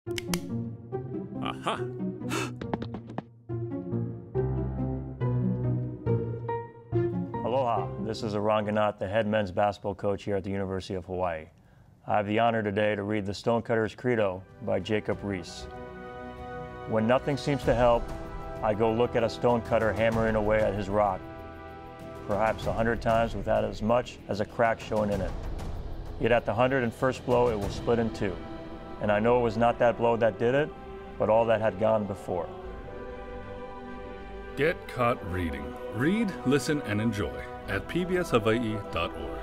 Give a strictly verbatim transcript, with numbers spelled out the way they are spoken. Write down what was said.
Aha! Aloha, this is Eran Ganot, the head men's basketball coach here at the University of Hawaii. I have the honor today to read the Stonecutter's Credo by Jacob Riis. When nothing seems to help, I go look at a stonecutter hammering away at his rock, perhaps a hundred times without as much as a crack showing in it. Yet at the hundred and first blow, it will split in two. And I know it was not that blow that did it, but all that had gone before. Get caught reading. Read, listen, and enjoy at P B S Hawaii dot org.